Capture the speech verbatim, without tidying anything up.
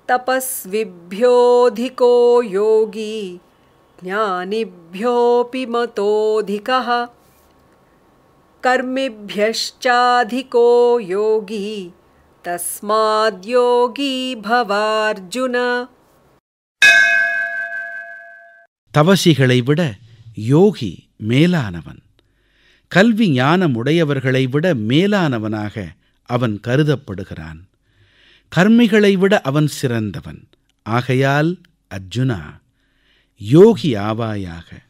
तपस्विभ्योऽधिको योगी ज्ञानिभ्योऽपि मतोऽधिकः कर्मिभ्यश्चाधिको योगी तस्माद्योगी भवार्जुन. தவசிகளை விட யோகி மேலானவன். கல்வி ஞானம் உடையவர்களை விட மேலானவனாக அவன் கருதப்படுகிறான். கர்மிகளை விட அவன் சிறந்தவன். ஆகையால் அர்ஜுனா, யோகி ஆவாயாக.